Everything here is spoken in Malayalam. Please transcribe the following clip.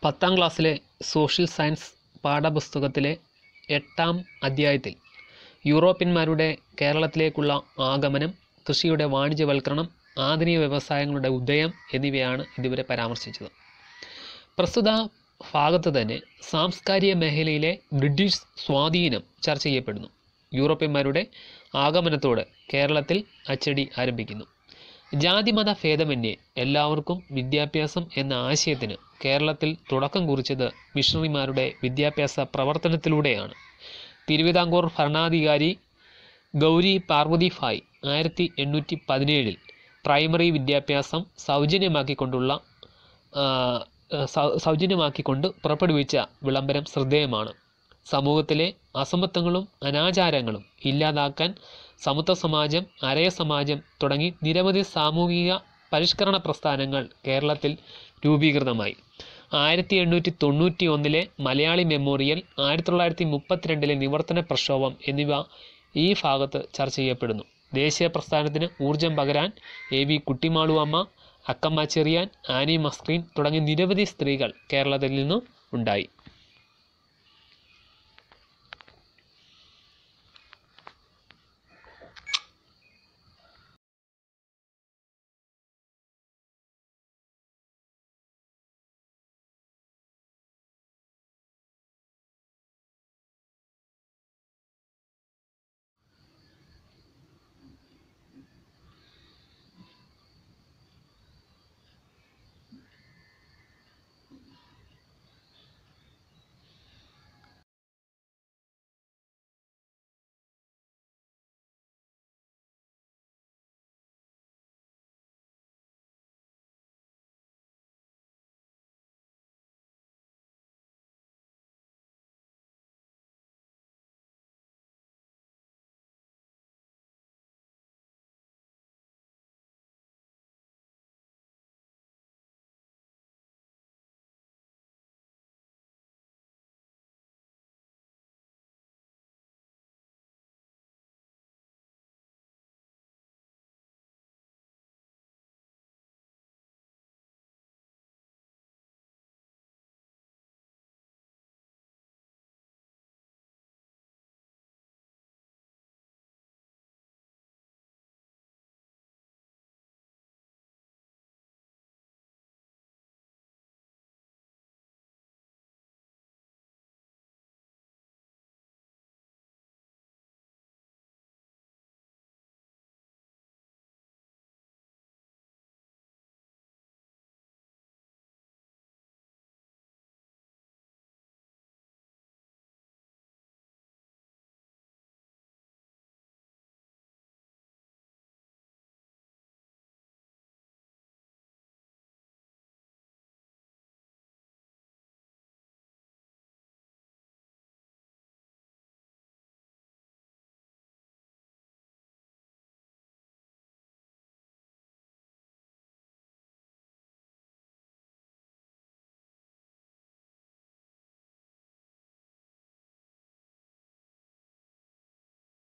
10ാം ക്ലാസ്സിലെ സോഷ്യൽ സയൻസ് പാഠപുസ്തകത്തിലെ 8ാം അധ്യായത്തിൽ യൂറോപ്യന്മാരുടെ കേരളത്തിലേക്കുള്ള ആഗമനം, കൃഷിയുടെ വാണിജ്യവൽക്കരണം, ആധുനിക വ്യവസായങ്ങളുടെ ഉദയം എന്നിവയാണ് ഇതുവരെ പരാമർശിച്ചത്. പ്രസ്തുത ഭാഗത്ത് തന്നെ സാംസ്കാരിക മേഖലയിലെ ബ്രിട്ടീഷ് സ്വാധീനം ചർച്ച ചെയ്യപ്പെടുന്നു. യൂറോപ്യന്മാരുടെ ആഗമനത്തോട് കേരളത്തിൽ അച്ചടി ആരംഭിക്കുന്നു. ജാതിമത ഭേദമന്യേ എല്ലാവർക്കും വിദ്യാഭ്യാസം എന്ന ആശയത്തിന് കേരളത്തിൽ തുടക്കം കുറിച്ചത് മിഷണറിമാരുടെ വിദ്യാഭ്യാസ പ്രവർത്തനത്തിലൂടെയാണ്. തിരുവിതാംകൂർ ഭരണാധികാരി ഗൗരി പാർവതി ഭായ് 1817 പ്രൈമറി വിദ്യാഭ്യാസം സൗജന്യമാക്കിക്കൊണ്ട് പുറപ്പെടുവിച്ച വിളംബരം ശ്രദ്ധേയമാണ്. സമൂഹത്തിലെ അസമത്വങ്ങളും അനാചാരങ്ങളും ഇല്ലാതാക്കാൻ സമത്വ സമാജം, അരയ സമാജം തുടങ്ങി നിരവധി സാമൂഹിക പരിഷ്കരണ പ്രസ്ഥാനങ്ങൾ കേരളത്തിൽ രൂപീകൃതമായി. 1891 മലയാളി മെമ്മോറിയൽ, 1932 നിവർത്തന പ്രക്ഷോഭം എന്നിവ ഈ ഭാഗത്ത് ചർച്ച ചെയ്യപ്പെടുന്നു. ദേശീയ പ്രസ്ഥാനത്തിന് ഊർജം പകരാൻ എ വി കുട്ടിമാളു അമ്മ, അക്കമ്മ ചെറിയാൻ, ആനി മസ്ക്രീൻ തുടങ്ങിയ നിരവധി സ്ത്രീകൾ കേരളത്തിൽ നിന്നും ഉണ്ടായി.